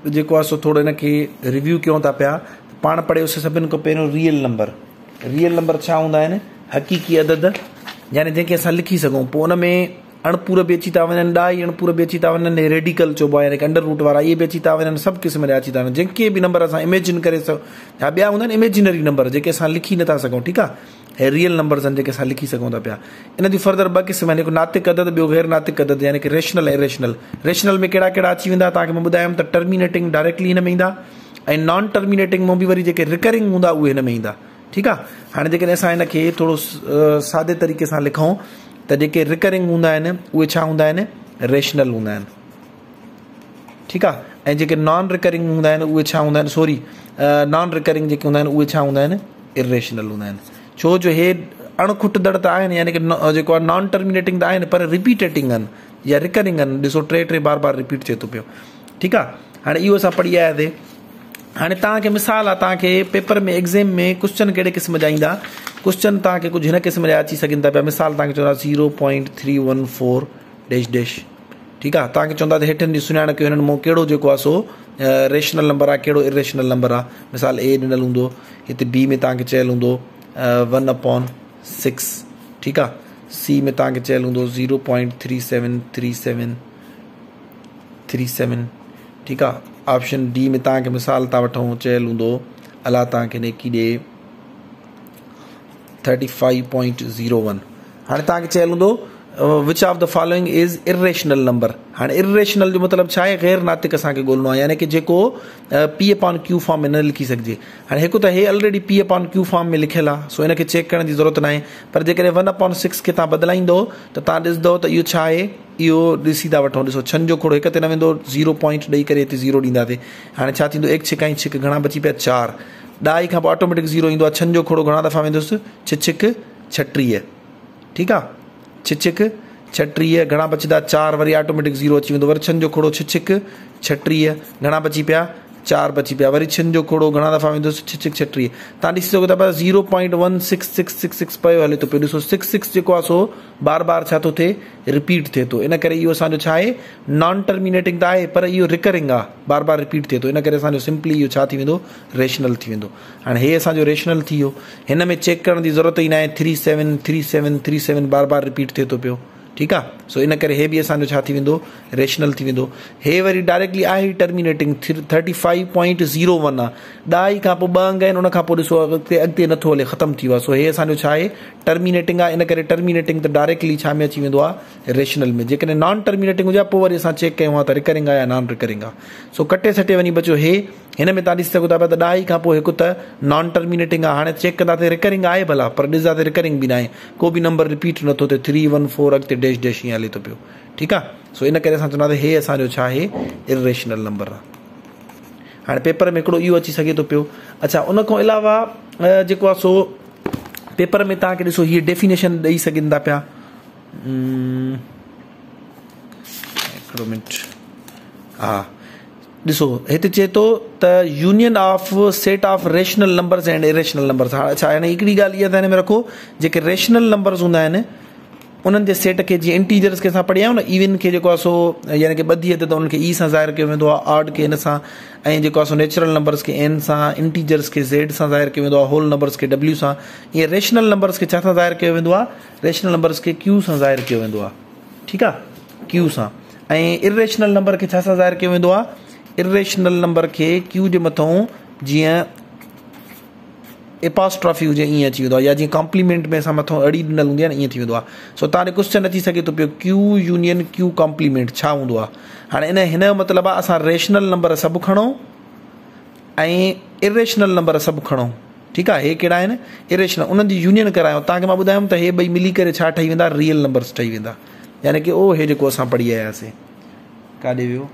जेको आहे सो थोरो हिनखे रिव्यू कयूं था पिया। पाण पढ़ियोसीं सभिनि खां पहिरियों रियल नंबर। रियल नंबर छा हूंदा आहिनि? हक़ीक़ी अदद, यानी जंहिंखे असां लिखी सघूं। पोइ उन में अणपूर बि अची था वञनि, ॾाई अणपूर बि अची था वञनि, रेडिकल चइबो आहे यानी अंडर रूट वारा इहे बि अची था वञनि, सभु क़िस्म जा अची था वञनि। जेके बि नंबर असां इमेजिन करे सघूं, या ॿिया हूंदा आहिनि इमेजिनरी नंबर जेके असां लिखी नथा सघूं, ठीकु आहे। हे रियल नंबर्स आहिनि जेके असां लिखी सघूं था पिया। इन जी फर्दर ॿ क़िस्म आहिनि, हिकु नातिक अदद, ॿियो गैर नातिक अदद, यानी कि रेशनल ऐं इरेशनल। रेशनल में कहिड़ा कहिड़ा अची वेंदा तव्हांखे मां ॿुधायमि त टर्मिनेटिंग डायरेक्टली हिन में ईंदा, ऐं नॉन टर्मिनेटिंग में बि वरी जेके रिकरिंग हूंदा उहे हिन में ईंदा, ठीकु आहे। हाणे जेकॾहिं असां हिनखे थोरो सादे तरीक़े सां लिखूं त जेके रिकरिंग हूंदा आहिनि उहे छा हूंदा आहिनि? रेशनल हूंदा आहिनि, ठीकु आहे। ऐं जेके नॉन रिकरिंग हूंदा आहिनि उहे छा हूंदा आहिनि? नॉन रिकरिंग जेके हूंदा आहिनि उहे छा हूंदा आहिनि? इरेशनल हूंदा आहिनि। छो जो हे अणखुटदड़ त आहिनि, यानी कि जेको आहे नॉन टर्मिनेटिंग त आहिनि, पर रिपीटेटिंग आहिनि या रिकरिंग आहिनि। ॾिसो टे बार बार रिपीट थिए थो पियो, ठीकु आहे। हाणे इहो असां पढ़ी आयासीं। हाणे तव्हांखे मिसाल आहे, तव्हांखे पेपर में एग्ज़ाम में क्वेश्चन कहिड़े क़िस्म जा ईंदा? क्वेश्चन तव्हांखे कुझु हिन क़िस्म जा अची सघनि था पिया। मिसाल तव्हांखे चवंदा 0.314 डैश डैश, ठीकु आहे। तव्हांखे चवंदा त हेठिन जी सुञाण कयो हिननि मां कहिड़ो जेको आहे सो रेशनल नंबर आहे, कहिड़ो इरेशनल नंबर आहे। मिसाल ए ॾिनल हूंदो, हिते बी में तव्हांखे चयल हूंदो 1/6, ठीकु आहे। सी में तव्हांखे चयल हूंदो 0.373737, ठीकु आहे। ऑप्शन डी में तव्हांखे मिसाल था वठूं, चयल हूंदो अलाह तव्हांखे नेकी ॾे 35.01। हाणे तव्हांखे चयल हूंदो which of the following is irrational number. हाणे इरेशनल जो मतिलबु छा आहे? गैर नातिक असांखे ॻोल्हणो आहे, यानी कि जेको पी अपॉन क्यू फॉर्म में न लिखी सघिजे। हाणे हिकु त हे already p upon q form में लिखियलु आहे, सो हिनखे चेक करण जी ज़रूरत न आहे। पर जेकॾहिं 1/6 खे तव्हां बदिलाईंदो त तव्हां ॾिसंदो त इहो छा आहे? इहो ॾिसी था वठूं। ॾिसो छन जो खोड़ो हिक ते न वेंदो, 0 पॉइंट ॾेई करे हिते 0 ॾींदासीं। हाणे छा थींदो? 1 छिक ऐं छिक घणा बची पिया? 4। ॾाई खां पोइ ऑटोमेटिक 0 ईंदो आहे। छन जो खोड़ो घणा दफ़ा वेंदुसि? 6 36, ठीकु आहे। 6 36 घणा बचंदा? 4, वरी ऑटोमेटिक 0 अची वेंदो। वरी छन जो खोड़ो 6 36 घणा बची पिया? 4 बची पिया। वरी छन जो खोड़ो घणा दफ़ा वेंदुसि? 6 36। तव्हां ॾिसी सघो था पिया 0.16666 पियो हले थो पियो। ॾिसो 66 जेको आहे सो बार बार छा थो थिए? रिपीट थिए थो। इन करे इहो असांजो छा आहे? नॉन टर्मिनेटिंग त आहे, पर इहो रिकरिंग आहे, बार बार रिपीट थिए थो। इन करे असांजो सिंपली इहो छा थी वेंदो? रेशनल थी वेंदो। हाणे हे असांजो रेशनल थी वियो। हिन में चेक करण जी ज़रूरत ई न आहे। 373737 बार बार रिपीट थिए थो पियो, ठीकु आहे। सो इन करे हे बि असांजो छा थी वेंदो? रेशनल थी वेंदो। हे वरी डायरेक्टली आहे टर्मिनेटिंग 35.01 आहे। ॾाई खां पोइ 2 अंग आहिनि, उन खां पोइ ॾिसो अॻिते नथो हले, ख़तमु थी वियो आहे। सो हे असांजो छा आहे? टर्मिनेटिंग आहे। इन करे टर्मिनेटिंग त डायरेक्टली छा में अची वेंदो आहे? रेशनल में। जेकॾहिं नॉन टर्मिनेटिंग हुजे पोइ वरी असां चेक कयूं त रिकरिंग आहे या नॉन रिकरिंग आहे। सो कटे सटे वञी बचो हे। हिन में तव्हां ॾिसी सघो था पिया त ॾाई खां पोइ हिकु त नॉन टर्मिनेटिंग आहे। हाणे चेक कंदा त रिकरिंग आहे भला, पर ॾिसंदा त रिकरिंग बि न आहे, को बि नंबर रिपीट नथो थिए। 314 अॻिते डैश डैश ईअं हले थो पियो, ठीकु आहे। सो इन करे असां चवंदासीं हे असांजो छा आहे? इरेशनल नंबर आहे। हाणे पेपर में हिकिड़ो इहो अची सघे थो पियो। अच्छा, उन खां अलावा जेको आहे सो पेपर में तव्हांखे ॾिसो हीअ डेफिनेशन ॾेई सघनि था पिया। हिकिड़ो मिंट, हा ॾिसो हिते चए थो त union of set of rational numbers and irrational numbers. अच्छा, हाणे हिकिड़ी ॻाल्हि इहा त हिन में रखो, जेके रेशनल नंबर्स हूंदा आहिनि उन्हनि जे सेट खे, जीअं इंटीजर्स खे असां पढ़ी आहियूं न, इवन खे जेको आहे सो यानी कि ॿधी त उनखे ई सां ज़ाहिर कयो वेंदो आहे, ऑड खे हिन सां, ऐं जेको आहे सो नेचुरल नंबर्स खे एन सां, इंटीजर्स खे ज़ेड सां ज़ाहिर कयो वेंदो आहे, होल नंबर्स खे डब्ल्यू सां। ईअं रेशनल नंबर्स खे छा सां ज़ाहिर कयो वेंदो आहे? रेशनल नंबर्स खे क्यू सां ज़ाहिर कयो वेंदो आहे, ठीकु आहे, क्यू सां। ऐं इरेशनल नंबर खे छा सां ज़ाहिर कयो वेंदो आहे? इरेशनल नंबर खे क्यू जे मथां जीअं एपॉस्ट्रॉफी हुजे ईअं अची वेंदो आहे, या जीअं कॉम्प्लीमेंट में असां मथां अड़ी ॾिनल हूंदी आहे न, ईअं थी वेंदो आहे। सो तव्हांखे क्वेश्चन अची सघे थो पियो क्यू यूनियन क्यू कॉम्प्लीमेंट छा हूंदो आहे। हाणे हिन जो मतिलबु आहे असां रेशनल नंबर सभु खणूं ऐं इरेशनल नंबर सभु खणूं, ठीकु आहे। हे कहिड़ा आहिनि? इरेशनल, उन्हनि जी यूनियन करायूं। तव्हांखे मां ॿुधायुमि त हे ॿई मिली करे छा ठही वेंदा? रियल नंबर्स ठही वेंदा। यानी कि ओ हे जेको असां पढ़ी आयासीं, काॾे वियो?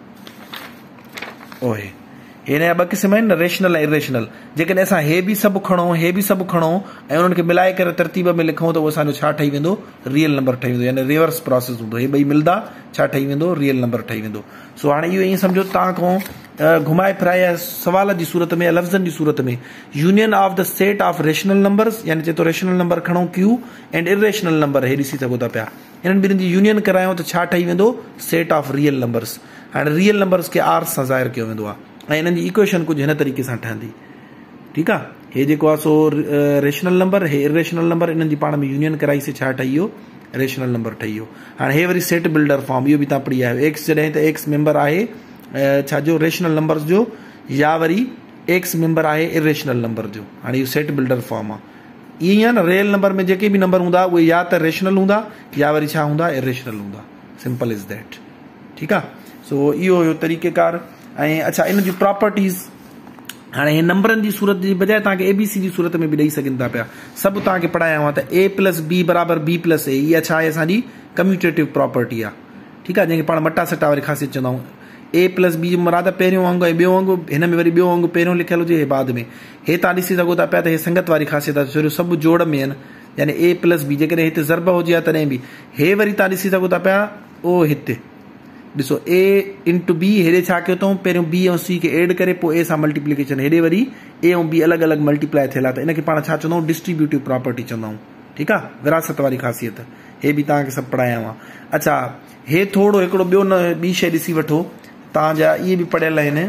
ओहे, हिन जा 2 क़िस्म आहिनि न, रेशनल ऐं इरेशनल। जेकॾहिं असां हे बि सभु खणूं, हे बि सभु खणूं ऐं उन्हनि खे मिलाए करे तरतीब में लिखूं त उहो असांजो छा ठही वेंदो? रियल नंबर ठही वेंदो, यानी रिवर्स प्रोसेस हूंदो। हे ॿई मिलंदा छा ठही वेंदो? रियल नंबर ठही वेंदो। सो हाणे इहो ईअं सम्झो तव्हां खां घुमाए फिराए सवाल जी सूरत में, लफ़्ज़नि जी सूरत में, union of the set of rational numbers, यानी चए थो रेशनल नंबर खणूं क्यू एंड इरेशनल नंबर, हे ॾिसी सघो था पिया। हिननि ॿिन्हिनि जी यूनियन करायूं त छा ठही वेंदो? Set of real numbers. हाणे रियल नंबर्स खे आर सां ज़ाहिर कयो वेंदो आहे ऐं इन्हनि जी इक्वेशन कुझु हिन तरीक़े सां ठहंदी। ठीकु आहे, हे जेको आहे सो रेशनल नंबर, हे इरेशनल नंबर, इन्हनि जी पाण में यूनियन कराईसीं, छा ठही वियो, रेशनल नंबर ठही वियो। हाणे हे वरी सेट बिल्डर फॉर्म, इहो बि तव्हां पढ़ी आयो, एक्स जॾहिं त एक्स मेंबर आहे छा जो रेशनल नंबर्स जो, या वरी एक्स मेंबर आहे इरेशनल नंबर जो। हाणे इहो सेट बिल्डर फॉर्म आहे। ईअं आहे न, रियल नंबर में जेके बि नंबर हूंदा उहे या त रेशनल हूंदा या वरी छा हूंदा, इरेशनल हूंदा। Simple is that. ठीकु आहे, सो इहो हुयो तरीक़ेकार। ऐं अच्छा, इन जी प्रॉपर्टीज़ हाणे हे नंबरनि जी सूरत जी बजाए तव्हांखे ABC जी सूरत में बि ॾेई सघनि था पिया। सभु तव्हांखे पढ़ाया हुआ त A + B = B + A, इहा छा आहे, असांजी कम्यूटेटिव प्रॉपर्टी आहे। ठीकु आहे, जंहिंखे पाण मटा सटा वारी ख़ासियत चवंदा आहियूं। A + B मुराद पहिरियों अंगु ऐं ॿियो अंगु, हिन में वरी ॿियो अंगु पहिरियों लिखियलु हुजे, हे बाद में। हे तव्हां ॾिसी सघो था पिया त हे संगत वारी ख़ासियत आहे, छो सभु जोड़ में आहिनि, यानी A + B। जेकॾहिं हिते ज़रब हुजे हा तॾहिं बि हे वरी तव्हां ॾिसी सघो था पिया, ओ हिते ॾिसो A × B, हेॾे छा कयो अथऊं, पहिरियों B ऐं C खे एड करे पोइ A सां मल्टीप्लिकेशन, हेॾे वरी A ऐं B अलॻि अलॻि मल्टीप्लाए थियल आहे, त इनखे पाण छा चवंदा आहियूं, डिस्ट्रीब्यूटिव प्रॉपर्टी चवंदा आहियूं। ठीकु आहे, विरासत वारी ख़ासियत, हे बि तव्हांखे सभु पढ़ाया हुआ। अच्छा, हे थोरो हिकिड़ो ॿियो ॿी शइ ॾिसी वठो, तव्हांजा इहे बि पढ़ियल आहिनि।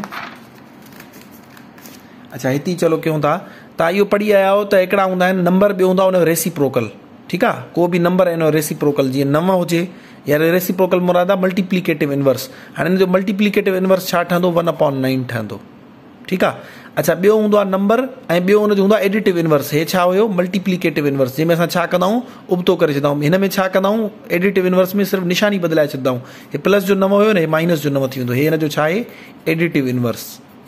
अच्छा, हिते चलो कयूं था, तव्हां इहो पढ़ी आया हो त हिकिड़ा हूंदा आहिनि नंबर, ॿियो हूंदो आहे हुनजो रेसिप्रोकल। ठीकु आहे, को बि नंबर आहे हिनजो रेसिप्रोकल, जीअं 9 हुजे या रेसिप्रोकल मुराद आहे मल्टीप्लिकेटिव इनवर्स। हाणे हिन जो मल्टीप्लिकेटिव इनवर्स छा ठहंदो, 1/9 ठहंदो। ठीकु आहे, अच्छा, ॿियो हूंदो आहे नंबर, ऐं ॿियो हुनजो हूंदो आहे एडिटिव इनवर्स। हे छा हुयो, मल्टीप्लिकेटिव इनवर्स, जंहिंमें असां छा कंदा आहियूं, उबतो करे छॾंदा आहियूं। हिन में छा कंदा आहियूं, एडिटिव इनवर्स में सिर्फ़ु निशानी बदिलाए छॾंदा आहियूं। हे प्लस जो 9 हुयो न, हे माइनस जो 9 थी वेंदो। हे हिन जो छा आहे, एडिटिव इनवर्स।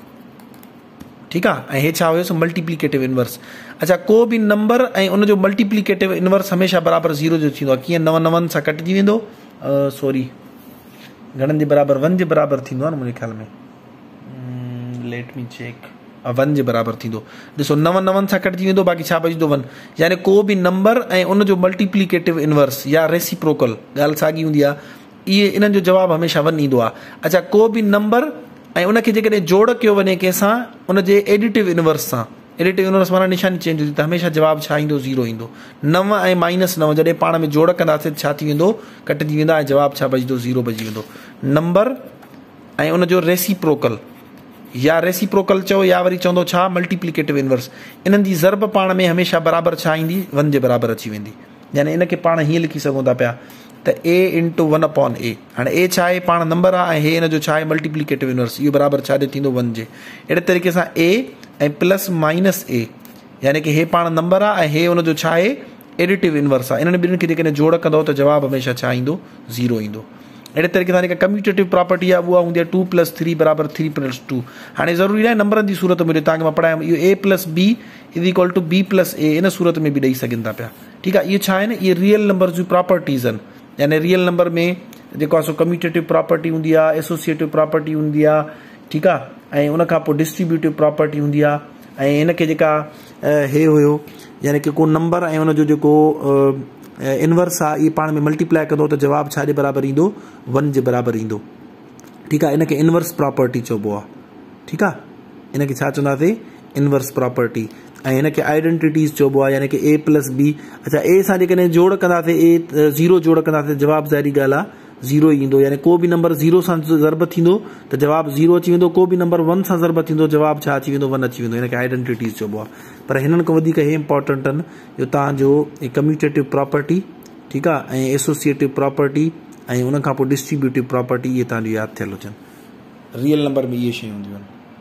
ठीकु आहे, ऐं हे छा हुयो, मल्टीप्लिकेटिव इनवर्स। अच्छा, को बि नंबर ऐं उनजो मल्टीप्लिकेटिव इनवर्स हमेशह बराबरि 0 जो थींदो आहे। कीअं, 9 9 सां कटिजी वेंदो, सॉरी, घणनि जे बराबरि, 1 जे बराबरि थींदो आहे न मुंहिंजे ख़्याल में, लेट मी चेक, 1 जे बराबरि थींदो। ॾिसो, 9 9 सां कटिजी वेंदो, बाक़ी छा बचंदो, 1। यानी को बि नंबर ऐं उनजो मल्टीप्लिकेटिव इनवर्स या रेसिप्रोकल, ॻाल्हि साॻी हूंदी आहे, इहे इन्हनि जो जवाबु हमेशह 1 ईंदो आहे। अच्छा, को बि नंबर ऐं उनखे जेकॾहिं जोड़ कयो वञे कंहिंसां, उनजे एडिटिव इनवर्स सां, एडिटिव इनवर्स माना निशानी चेंज हुजे, त हमेशह जवाबु छा ईंदो, 0 ईंदो। 9 ऐं -9 जॾहिं पाण में जोड़ कंदासीं छा थी वेंदो, कटिजी वेंदा, ऐं जवाबु छा बचंदो, 0 बची वेंदो। नंबर ऐं उनजो रेसिप्रोकल, या रेसिप्रोकल चओ या वरी चवंदो छा, मल्टीप्लिकेटिव इनवर्स, इन्हनि जी ज़रब पाण में हमेशह बराबरि छा ईंदी, 1 जे बराबरि अची वेंदी। यानी इनखे पाण हीअं लिखी सघूं था पिया त A × 1/A। हाणे A छा आहे, पाण नंबर आहे, ऐं हे हिन जो छा आहे, मल्टीप्लिकेटिव इनवर्स, इहो बराबरि छा थींदो, 1 जे। अहिड़े तरीक़े सां A ऐं +- A, यानी कि हे पाण नंबर आहे, ऐं हे हुनजो छा आहे, एडिटिव इनवर्स आहे। इन्हनि ॿिन्हिनि खे जेकॾहिं जोड़ कंदो त जवाबु हमेशह छा ईंदो, 0 ईंदो। अहिड़े तरीक़े सां जेका कम्यूटेटिव प्रॉपर्टी आहे, उहा हूंदी आहे 2 + 3 = 3 + 2। हाणे ज़रूरी आहे नंबरनि जी सूरत में तव्हांखे मां पढ़ायां, इहो A + B = B + A, इन सूरत में बि ॾेई सघनि था पिया। ठीकु आहे, इहो छा आहे न, इहे रियल नंबर जूं प्रॉपर्टीज़ आहिनि। यानी रियल नंबर में जेको आहे सो कम्यूटेटिव प्रॉपर्टी हूंदी आहे, एसोसिएटिव प्रॉपर्टी हूंदी आहे। ठीकु आहे, ऐं उनखां पोइ डिस्ट्रीब्यूटिव प्रॉपर्टी हूंदी आहे। ऐं हिनखे जेका हे हुयो, यानी कि को नंबर ऐं उनजो जेको इनवर्स आहे, इहे पाण में मल्टीप्लाए कंदो त जवाबु छा जे बराबरि ईंदो, 1 जे बराबरि ईंदो। ठीकु आहे, इनखे इनवर्स प्रॉपर्टी चइबो आहे। ठीकु आहे, इनखे छा चवंदासीं, इनवर्स प्रॉपर्टी। ऐं हिनखे आइडेंटिटीज़ चइबो आहे, यानी कि A + B। अच्छा, A सां जेकॾहिं जोड़ कंदासीं, A 0 जोड़ कंदासीं, जवाबु ज़ाहिरी ॻाल्हि आहे 0 ईंदो। यानी को बि नंबर 0 सां ज़रब थींदो त जवाबु 0 अची वेंदो, को बि नंबर 1 सां ज़रब थींदो, जवाबु छा अची वेंदो, 1 अची वेंदो। हिनखे आइडेंटिटीज़ चइबो आहे। पर हिननि खां वधीक हे इंपॉर्टेंट आहिनि, जो तव्हांजो कम्यूटेटिव प्रॉपर्टी, ठीकु आहे, ऐं एसोसिएटिव प्रॉपर्टी, ऐं उनखां पोइ डिस्ट्रीब्यूटिव प्रॉपर्टी, इहे तव्हांजो यादि थियल हुजनि। रियल नंबर में इहे शयूं हूंदियूं आहिनि।